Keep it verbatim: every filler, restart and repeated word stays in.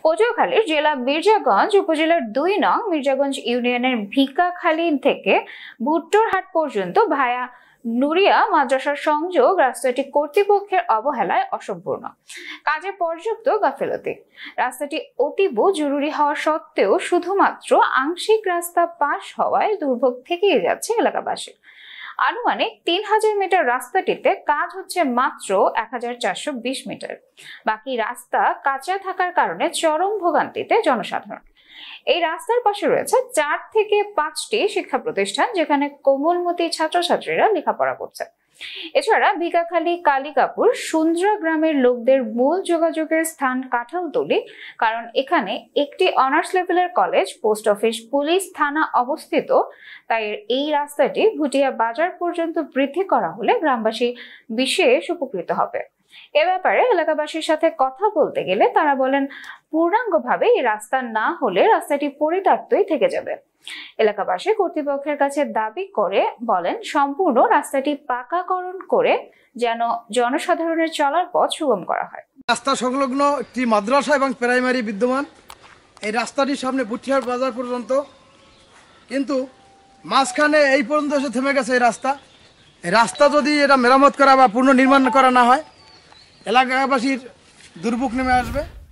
পটুয়াখালীর জেলা মির্জাগঞ্জ উপজেলার দুই নং মির্জাগঞ্জ ইউনিয়নের ভিকাখালী থেকে ভুট্টোরহাট পর্যন্ত ভায়া নুরিয়া মাদ্রাসার সংযোগ রাস্তাটি কর্তৃপক্ষের অবহেলায় অসম্পূর্ণ, কাজে পর্যাপ্ত গাফিলতি। রাস্তাটি অতীব জরুরি হওয়া সত্ত্বেও শুধুমাত্র আংশিক রাস্তা পাশ হওয়ায় দুর্ভোগ থেকেই যাচ্ছে এলাকাবাসী। আনুমানিক তিন হাজার মিটার রাস্তাটিতে কাজ হচ্ছে মাত্র এক হাজার চারশো বিশ মিটার। বাকি রাস্তা কাঁচা থাকার কারণে চরম ভোগান্তিতে জনসাধারণ। এই রাস্তার পাশে রয়েছে চার থেকে পাঁচটি শিক্ষা প্রতিষ্ঠান, যেখানে কোমলমতি ছাত্রছাত্রীরা লেখাপড়া করছে। এছাড়া ভিকাখালী, কালিকাপুর, সুন্দ্রা গ্রামের লোকদের মূল যোগাযোগের স্থান কাঁঠালতলী, কারণ এখানে একটি অনার্স লেভেলের কলেজ, পোস্ট অফিস, পুলিশ থানা অবস্থিত। তাই এই রাস্তাটি ভুটিয়া বাজার পর্যন্ত বৃদ্ধি করা হলে গ্রামবাসী বিশেষ উপকৃত হবে। এ ব্যাপারে এলাকাবাসীর সাথে কথা বলতে গেলে তারা বলেন, পূর্ণাঙ্গভাবে এই রাস্তা না হলে রাস্তাটি পরিত্যক্তই থেকে যাবে। এলাকাবাসী কর্তৃপক্ষের কাছে দাবি করে বলেন, সম্পূর্ণ রাস্তাটি পাকাকরণ করে যেন জনসাধারণের চলার পথ সুগম করা হয়। রাস্তা সংলগ্ন একটি মাদ্রাসা এবং প্রাইমারি বিদ্যমান। এই রাস্তাটির সামনে বুটিয়ার বাজার পর্যন্ত, কিন্তু মাঝখানে এই পর্যন্ত এসে থেমে গেছে এই রাস্তা। এই রাস্তা যদি এটা মেরামত করা বা পুনর্নির্মাণ করা না হয়, এলাকাবাসীর দুর্ভোগ নেমে আসবে।